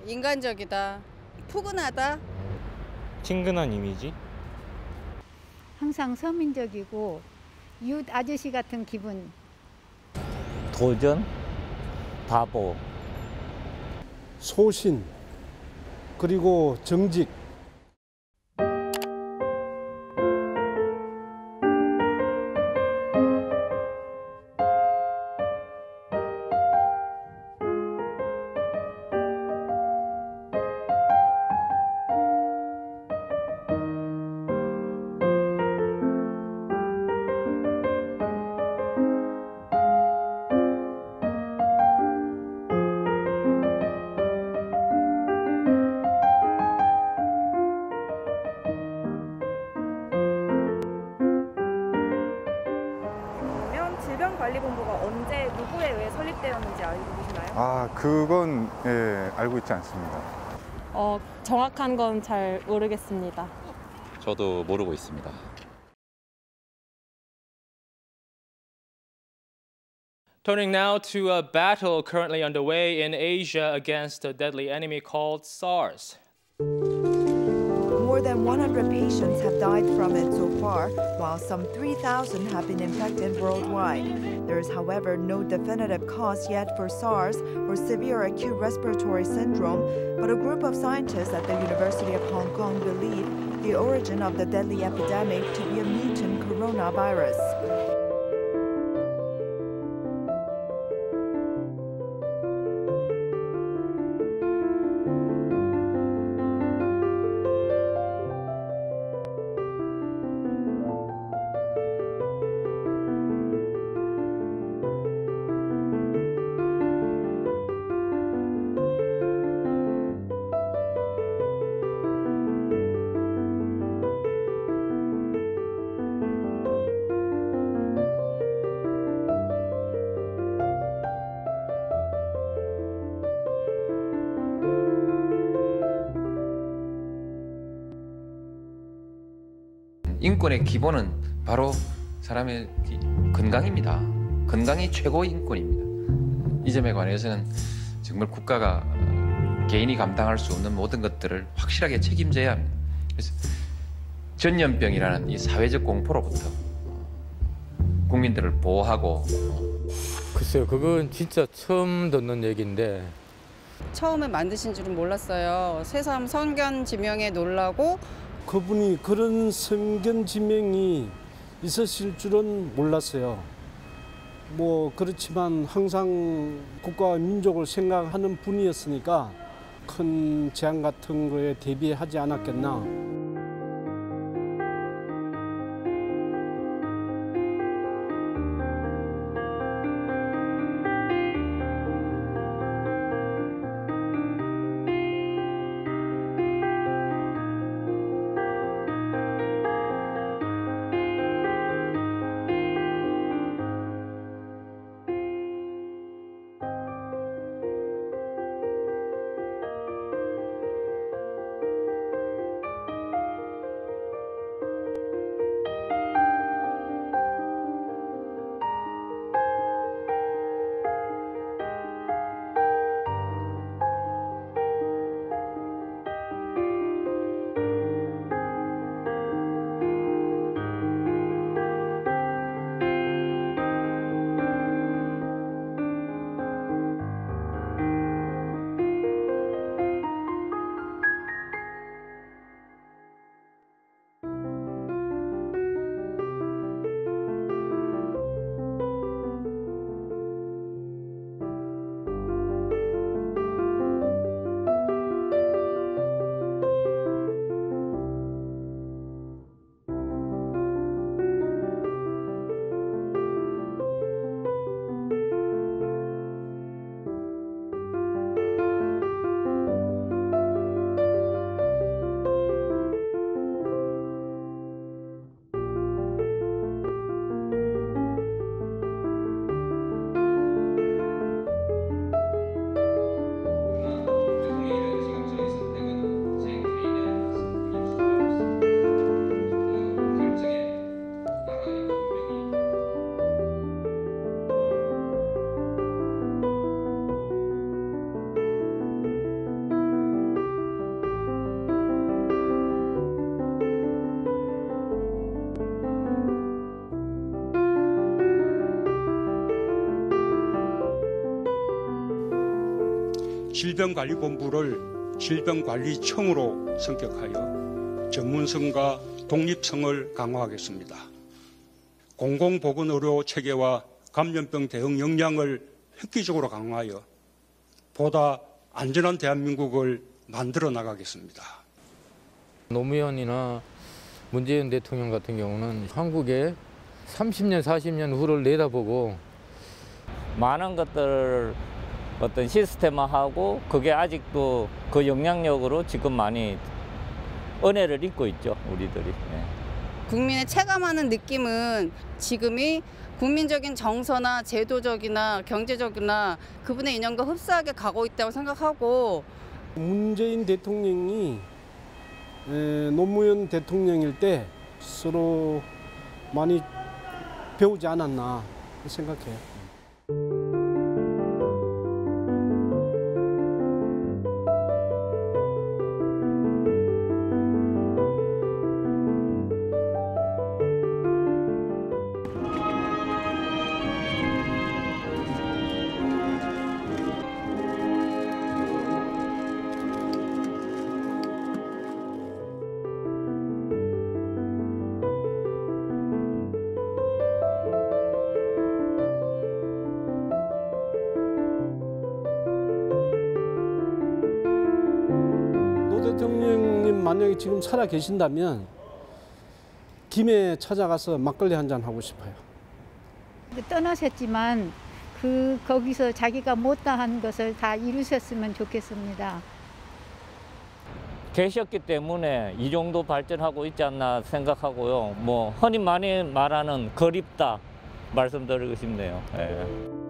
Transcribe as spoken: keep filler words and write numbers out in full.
인간적이다. 푸근하다. 친근한 이미지? 항상 서민적이고 이웃 아저씨 같은 기분. 도전, 바보, 소신, 그리고 정직. 질병관리본부가 언제 누구에 의해 설립되었는지 알고 계시나요? 아, 그건 예, 알고 있지 않습니다. 어, 정확한 건 잘 모르겠습니다. 저도 모르고 있습니다. Turning now to a battle currently underway in Asia against a deadly enemy called SARS. More than one hundred patients have died from it so far, while some three thousand have been infected worldwide. There is, however, no definitive cause yet for SARS or severe acute respiratory syndrome, but a group of scientists at the University of Hong Kong believe the origin of the deadly epidemic to be a mutant coronavirus. 인권의 기본은 바로 사람의 건강입니다. 건강이 최고의 인권입니다. 이 점에 관해서는 정말 국가가 개인이 감당할 수 없는 모든 것들을 확실하게 책임져야 합니다. 그래서 전염병이라는 이 사회적 공포로부터 국민들을 보호하고. 글쎄요, 그건 진짜 처음 듣는 얘기인데. 처음에 만드신 줄은 몰랐어요. 새삼 선견지명에 놀라고. 그분이 그런 선견지명이 있으실 줄은 몰랐어요. 뭐 그렇지만 항상 국가와 민족을 생각하는 분이었으니까 큰 재앙 같은 거에 대비하지 않았겠나. 질병관리본부를 질병관리청으로 성격하여 전문성과 독립성을 강화하겠습니다. 공공보건의료 체계와 감염병 대응 역량을 획기적으로 강화하여 보다 안전한 대한민국을 만들어 나가겠습니다. 노무현이나 문재인 대통령 같은 경우는 한국의 삼십 년, 사십 년 후를 내다보고 많은 것들을 어떤 시스템화하고 그게 아직도 그 영향력으로 지금 많이 은혜를 입고 있죠, 우리들이. 네. 국민의 체감하는 느낌은 지금이 국민적인 정서나 제도적이나 경제적이나 그분의 인연과 흡사하게 가고 있다고 생각하고 문재인 대통령이 에, 노무현 대통령일 때 서로 많이 배우지 않았나 생각해요. 대통령님 만약에 지금 살아 계신다면 김해 찾아가서 막걸리 한잔 하고 싶어요. 떠나셨지만 그 거기서 자기가 못다한 것을 다 이루셨으면 좋겠습니다. 계셨기 때문에 이 정도 발전하고 있지 않나 생각하고요. 뭐 흔히 많이 말하는 그립다 말씀드리고 싶네요. 예.